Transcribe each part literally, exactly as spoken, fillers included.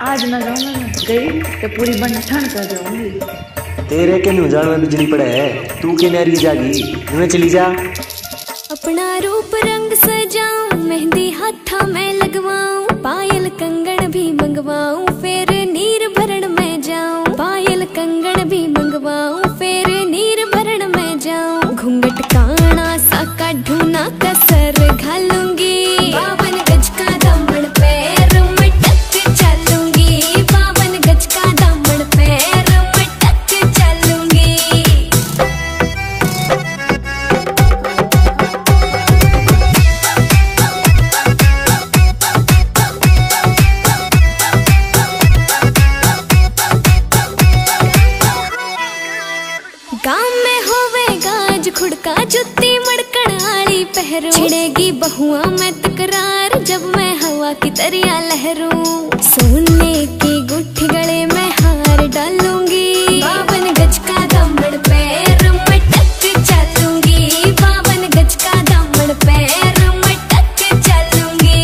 आज ना जाऊँ मैं गई तो पूरी बंठन कर जाऊंगी। तेरे के न्यू जान में बिजली पड़े है, तू के नरी जागी, तुम्हें चली जा। अपना रूप रंग सजाऊं, मेहंदी हाथा में लगवाऊं, पायल कंगन भी मंगवाऊं, फिर नीर भरण में जाऊं। पायल कंगन भी मंगवाऊं, फिर नीर भरण में जाऊं। घूंघट काना सा काढूं ना कसर घालूंगी, बावन गज का दामन पैर में टक चलूंगी, बावन गज का दामन पैर में टक चलूंगी। गाँव में होवे गाज खुड़का, जुत्ती मड़कण आली पहरू, छिड़ेगी बहुआ में तकरार जब मैं हवा की तरिया लहरूं। सोने की गुट्ठी गले में हार डालूंगी, बावन गज का दामन पैर में टक चलूंगी, बावन गज का दामन पैर में टक चलूंगी।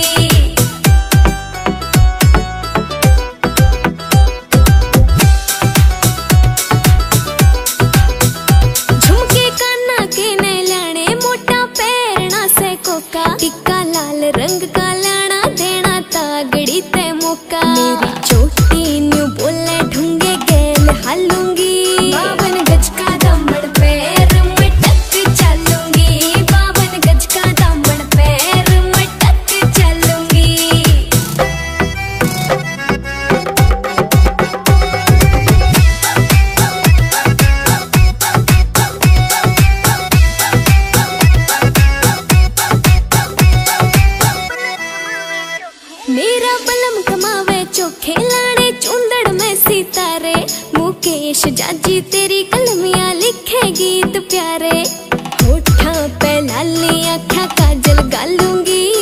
झुमके काना के ने लाने, मोटा पैरना से कोका, टिक्का लाल रंग का लाना, देना तागड़ी ते मौका। मेरी चोटी न्यू बोले ढूंगे गेल हालूंगी, बावन गज का दामन पैर में टक चलूंगी, बावन गज का दामन पैर में टक चलूंगी। मेरा बलम कमावे चोखे लाने, चूंदड़ में सितारे, मुकेश जाजी तेरी कलमियां लिखे गीत प्यारे। होठा पे लाली आँखा काजल गालूंगी,